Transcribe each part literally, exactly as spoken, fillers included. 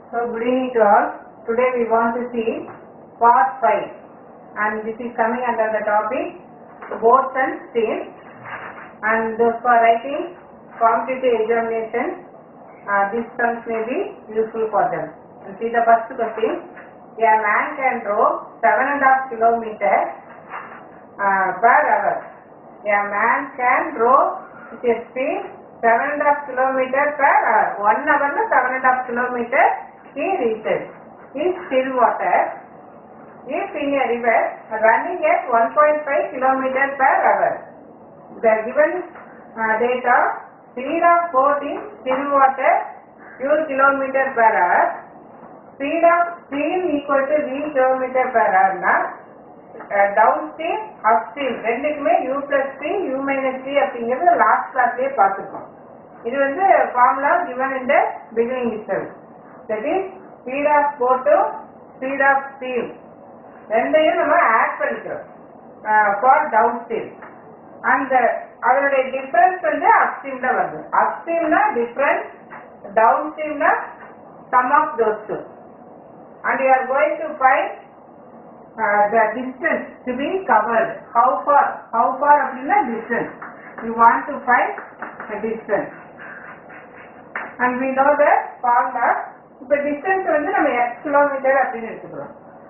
So good evening to all. Today we want to see part five, and this is coming under the topic boats and steam. And those for writing competitive examination, uh, these terms may be useful for them. And see the first question: a man can row seven and a half kilometers uh, per hour. A man can row with a speed seven and a half kilometers per hour. One hour na seven and a half kilometers he reaches in still water. If in a river running at one point five kilometers per hour, the given uh, data speed of boat in still water few kilometers per hour, speed of stream equal to v kilometer per hour na uh, downstream upstream ரெண்டுக்குமே u plus p u minus p அப்படிங்கிறது last கிளாஸ்லயே பார்த்துருக்கோம். இது வந்து formula given in the beginning itself. That is speed of boat to speed of stream ரெண்டையும் நம்ம add பண்ணிக்கிறோம் for down stream. அந்த அதனுடைய டிஃபரன்ஸ் வந்து அப்ஸ்ட்ரீம்ல வருது. அப்ஸ்ட்ரீம்னா டிஃபரன்ஸ், டவுன் ஸ்ட்ரீம்னா sum of those two. And you are going to find the distance to be covered. How far how far அப்படின்னா distance. You want to find the distance. And we know the formula. இப்போ distance வந்து நம்ம X kilometre அப்படின்னு எடுத்துக்கிறோம்.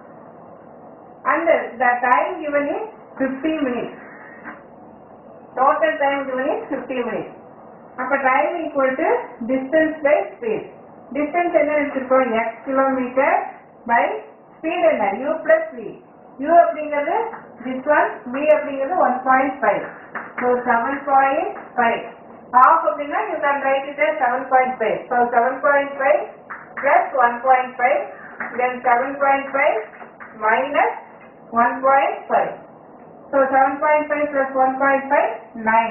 And the time given is fifty minutes. Total time given is fifty minutes. அப்ப time equal to distance by speed. Distance என்ன எடுத்துக்கிறோம்? x kilometer by speed என்ன? u plus v. u அப்படிங்கிறது this one, v அப்படிங்கிறது one point five. So seven point five. Half அப்படின்னா you can write it as seven point five. So seven point five plus one point five, then seven point five minus one point five. So seven point five plus one point five, nine.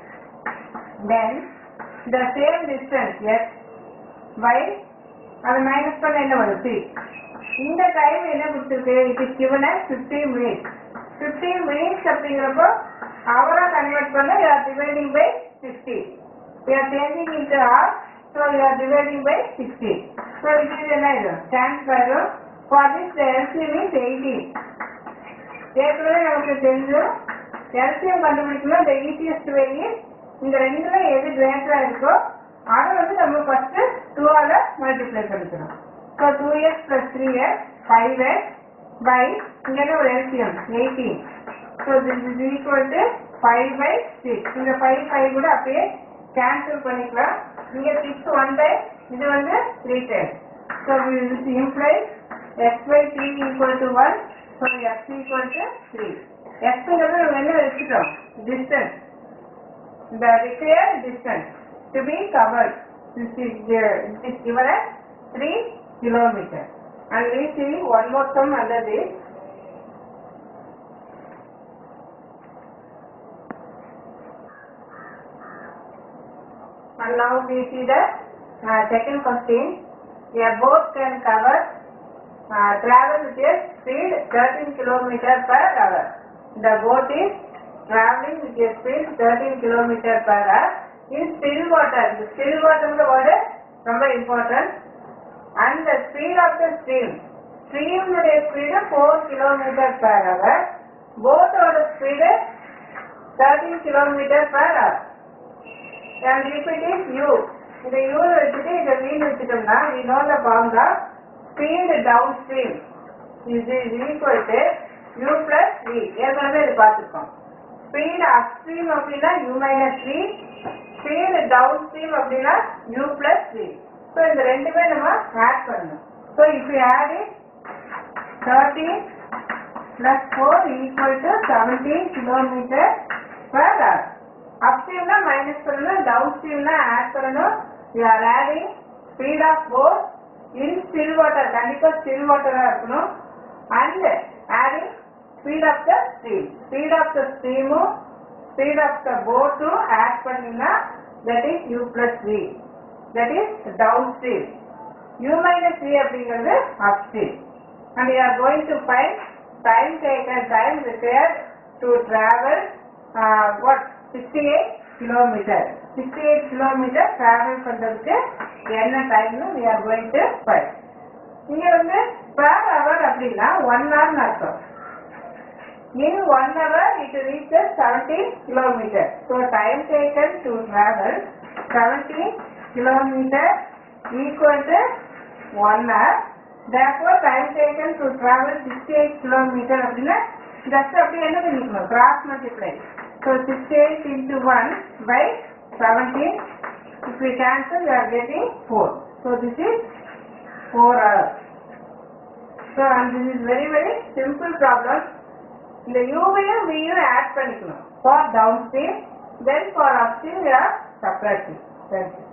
Then the same distance x by அது minus பண்ண என்ன வரும்? three. இந்த time என்ன கொடுத்திருக்கு? It is given as fifteen minutes. fifteen minutes அப்படிங்கிறப்போ hour convert பண்ண you are dividing by sixty. We are changing into hour, so you are dividing by sixty. So it is என்ன இது? Transfer. For this the L C M is eighteen. ஏற்கனவே நமக்கு தெரிஞ்சு LCM கண்டுபிடிக்கணும். இந்த easiest way இந்த ரெண்டுல எது கிரேட்டரா இருக்கோ அதை வந்து நம்ம ஃபர்ஸ்ட் டூவால மல்டிப்ளை பண்ணிக்கணும். So two x plus three x five x by இங்கே ஒரு LCM eighteen. So this is equal to five by six. இந்த ஃபைவ் ஃபைவ் கூட அப்படியே கேன்சல் பண்ணிக்கலாம். இங்கே சிக்ஸ் ஒன் பை இது வந்து three time. So this implies x by three equal to one. So x equal to three. X ங்கிறது நம்ம என்ன வெச்சிட்டோம்? Distance. The required distance to be covered. This is this is given as three kilometers. And we see one more sum under this. And now we see the uh, second question. A boat can cover Uh, travel with a speed thirteen kilometers per hour. The boat is traveling with a speed thirteen kilometers per hour in still water. The still water is very ரொம்ப important. And the speed of the stream. Stream speed four kilometers per hour. Boat speed thirteen kilometers per hour. And if it is u, the u வச்சிட்டு இந்த v வச்சிட்டோம்னா we know the formula. Speed downstream is equal to u plus v. ஏற்கனவே இது பார்த்துருக்கோம். Speed upstream அப்படின்னா u minus v. Speed downstream அப்படின்னா u plus v. So இந்த ரெண்டுமே நம்ம ஆட் பண்ணணும். So if you add it, thirteen plus four equal to seventeen kilometers per hour. Upstreamனா minus பண்ணணும், downstreamனா ஆட் பண்ணணும். You are adding speed of boat in still water. கண்டிப்பா still water இருக்கணும். And adding speed of the stream. Speed of the stream speed of the boat add பண்ணீங்கன்னா that is u plus v. That is downstream. U minus v அப்படிங்கிறது upstream. And we are going to find time taken, time required to travel uh, what sixty-eight kilometers. sixty-eight kilometers travel பண்றதுக்கு என்ன டைம்னு we are going to find. இங்க வந்து per hour அப்படின்னா one hour அர்த்தம். In one hour it reaches seventy kilometers. So time taken to travel seventy kilometers equal to one hour. Therefore time taken to travel sixty-eight kilometers அப்படின்னா just அப்படியே என்ன பண்ணிக்கணும் cross multiply. So sixty-eight into one by seventeen. If we cancel we are getting four. So this is four hours. So and this is very very simple problem. இந்த uவையும் vயும் add பண்ணிக்கணும் for downstream, then for upstream we are subtracting. Thank you.